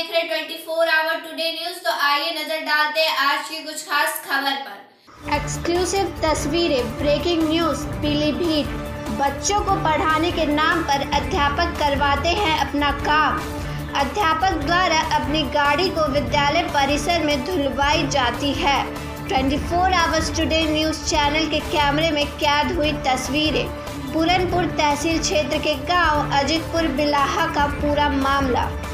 देख रहे 24 our today news. तो आइए नजर डालते हैं आज की कुछ खास खबर पर। एक्सक्लूसिव तस्वीरें, ब्रेकिंग न्यूज। पीलीभीत, बच्चों को पढ़ाने के नाम पर अध्यापक करवाते हैं अपना काम। अध्यापक द्वारा अपनी गाड़ी को विद्यालय परिसर में धुलवाई जाती है। 24 आवर्स टुडे न्यूज चैनल के कैमरे में कैद हुई तस्वीरें। पूरनपुर तहसील क्षेत्र के गांव अजीतपुर बिलाहा का पूरा मामला।